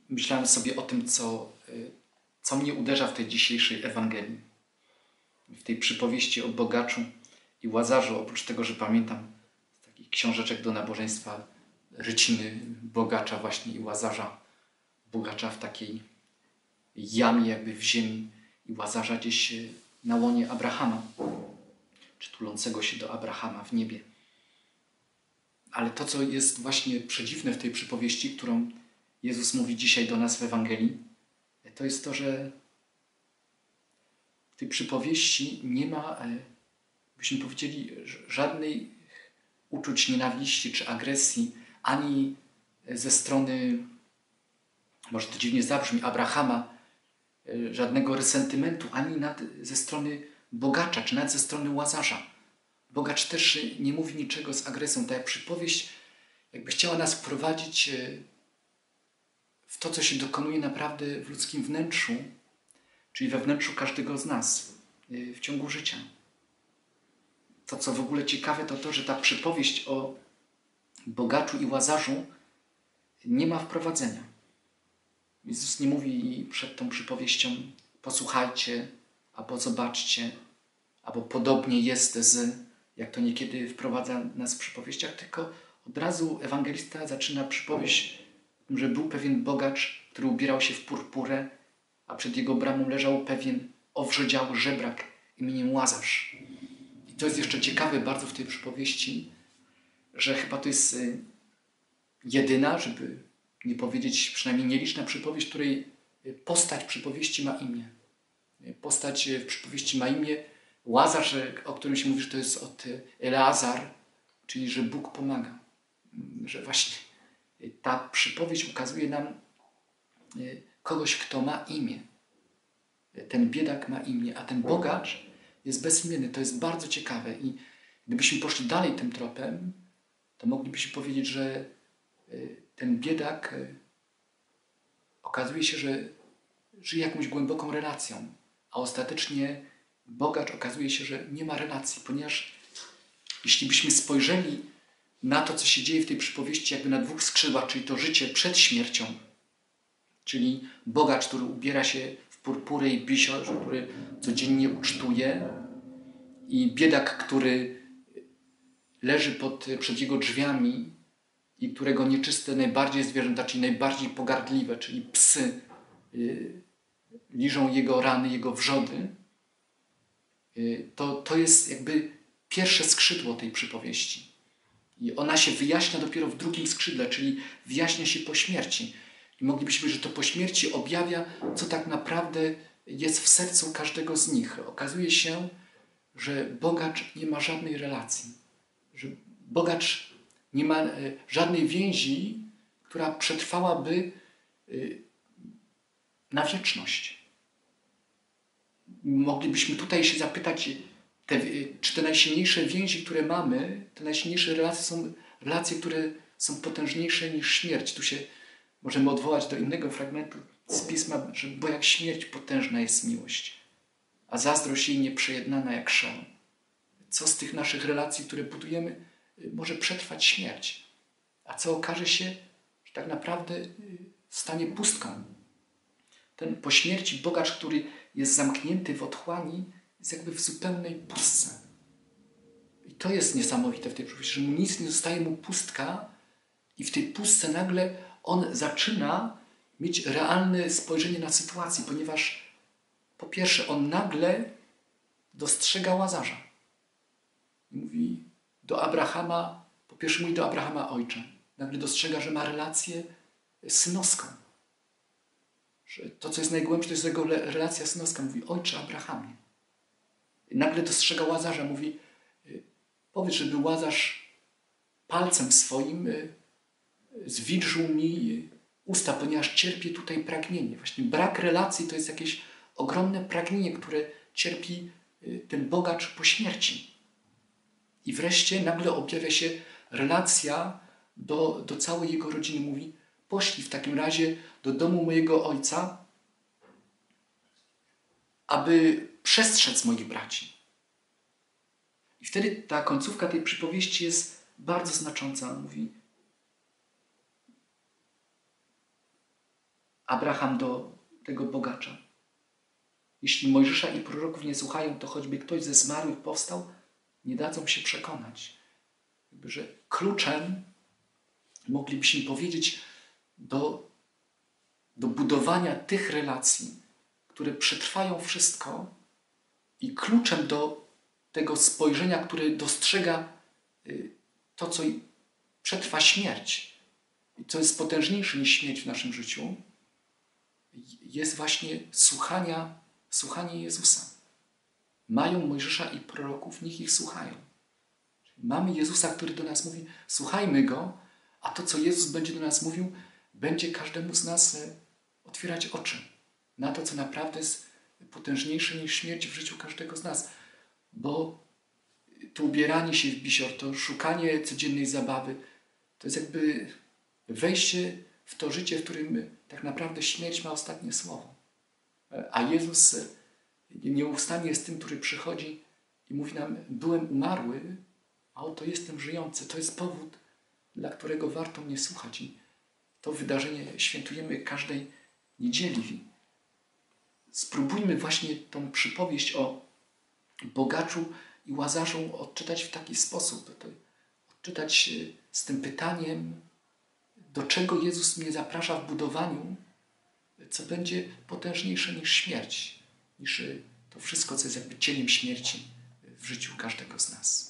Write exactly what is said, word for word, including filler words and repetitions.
myślałem sobie o tym, co, co mnie uderza w tej dzisiejszej Ewangelii. W tej przypowieści o bogaczu i łazarzu, oprócz tego, że pamiętam z takich książeczek do nabożeństwa ryciny bogacza właśnie i łazarza. Bogacza w takiej jamie jakby w ziemi i łazarza gdzieś na łonie Abrahama, czy tulącego się do Abrahama w niebie. Ale to, co jest właśnie przedziwne w tej przypowieści, którą Jezus mówi dzisiaj do nas w Ewangelii, to jest to, że w tej przypowieści nie ma, byśmy powiedzieli, żadnej uczuć nienawiści czy agresji, ani ze strony, może to dziwnie zabrzmi, Abrahama, żadnego resentymentu, ani nad, ze strony bogacza, czy nawet ze strony łazarza. Bogacz też nie mówi niczego z agresją. Ta przypowieść jakby chciała nas wprowadzić w to, co się dokonuje naprawdę w ludzkim wnętrzu, czyli we wnętrzu każdego z nas w ciągu życia. To, co w ogóle ciekawe, to to, że ta przypowieść o bogaczu i łazarzu nie ma wprowadzenia. Jezus nie mówi przed tą przypowieścią posłuchajcie, albo zobaczcie, albo podobnie jest z, jak to niekiedy wprowadza nas w przypowieściach, tylko od razu ewangelista zaczyna przypowieść, że był pewien bogacz, który ubierał się w purpurę, a przed jego bramą leżał pewien owrzodziały żebrak imieniem Łazarz. I to jest jeszcze ciekawe bardzo w tej przypowieści, że chyba to jest jedyna, żeby nie powiedzieć przynajmniej nieliczna przypowieść, której postać przypowieści ma imię. Postać w przypowieści ma imię Łazarz, o którym się mówi, że to jest od Eleazar, czyli że Bóg pomaga. Że właśnie ta przypowieść ukazuje nam kogoś, kto ma imię. Ten biedak ma imię, a ten bogacz jest bezimienny. To jest bardzo ciekawe. I gdybyśmy poszli dalej tym tropem, to moglibyśmy powiedzieć, że ten biedak okazuje się, że żyje jakąś głęboką relacją, a ostatecznie bogacz okazuje się, że nie ma relacji, ponieważ jeśli byśmy spojrzeli na to, co się dzieje w tej przypowieści jakby na dwóch skrzydłach, czyli to życie przed śmiercią, czyli bogacz, który ubiera się w purpurę i bisior, który codziennie ucztuje, i biedak, który leży pod, przed jego drzwiami i którego nieczyste najbardziej zwierzęta, czyli najbardziej pogardliwe, czyli psy, yy, liżą jego rany, jego wrzody, yy, to, to jest jakby pierwsze skrzydło tej przypowieści. I ona się wyjaśnia dopiero w drugim skrzydle, czyli wyjaśnia się po śmierci. I moglibyśmy powiedzieć, że to po śmierci objawia, co tak naprawdę jest w sercu każdego z nich. Okazuje się, że bogacz nie ma żadnej relacji. Że bogacz nie ma żadnej więzi, która przetrwałaby na wieczność. Moglibyśmy tutaj się zapytać, te, czy te najsilniejsze więzi, które mamy, te najsilniejsze relacje są relacje, które są potężniejsze niż śmierć. Tu się możemy odwołać do innego fragmentu z Pisma, że bo jak śmierć potężna jest miłość, a zazdrość jej nieprzejednana jak szał. Co z tych naszych relacji, które budujemy, może przetrwać śmierć? A co okaże się, że tak naprawdę stanie pustką? Ten po śmierci bogacz, który jest zamknięty w otchłani, jest jakby w zupełnej pustce. I to jest niesamowite w tej przypowieści, że mu nic nie zostaje, mu pustka, i w tej pustce nagle on zaczyna mieć realne spojrzenie na sytuację, ponieważ po pierwsze on nagle dostrzega Łazarza. I mówi do Abrahama, po pierwsze mówi do Abrahama ojcze. Nagle dostrzega, że ma relację synowską. Że to, co jest najgłębsze, to jest jego relacja synowska. Mówi ojcze Abrahamie. I nagle dostrzega Łazarza. Mówi powiedz, żeby Łazarz palcem swoim zwilżył mi usta, ponieważ cierpię tutaj pragnienie. Właśnie brak relacji to jest jakieś ogromne pragnienie, które cierpi ten bogacz po śmierci. I wreszcie nagle objawia się relacja do, do całej jego rodziny. Mówi, poszli w takim razie do domu mojego ojca, aby przestrzec moich braci. I wtedy ta końcówka tej przypowieści jest bardzo znacząca. On mówi, Abraham do tego bogacza. Jeśli Mojżesza i proroków nie słuchają, to choćby ktoś ze zmarłych powstał, nie dadzą się przekonać. Jakby, że kluczem, moglibyśmy powiedzieć, do, do budowania tych relacji, które przetrwają wszystko, i kluczem do tego spojrzenia, które dostrzega to, co przetrwa śmierć i co jest potężniejsze niż śmierć w naszym życiu, jest właśnie słuchania, słuchanie Jezusa. Mają Mojżesza i proroków, niech ich słuchają. Mamy Jezusa, który do nas mówi, słuchajmy Go, a to, co Jezus będzie do nas mówił, będzie każdemu z nas otwierać oczy na to, co naprawdę jest potężniejsze niż śmierć w życiu każdego z nas. Bo to ubieranie się w bisior, to szukanie codziennej zabawy, to jest jakby wejście w to życie, w którym tak naprawdę śmierć ma ostatnie słowo. A Jezus nieustannie jest tym, który przychodzi i mówi nam, byłem umarły, a oto jestem żyjący. To jest powód, dla którego warto mnie słuchać. I to wydarzenie świętujemy każdej niedzieli. Spróbujmy właśnie tą przypowieść o bogaczu i łazarzu odczytać w taki sposób. Odczytać z tym pytaniem, do czego Jezus mnie zaprasza w budowaniu, co będzie potężniejsze niż śmierć, niż to wszystko, co jest jakby cieniem śmierci w życiu każdego z nas.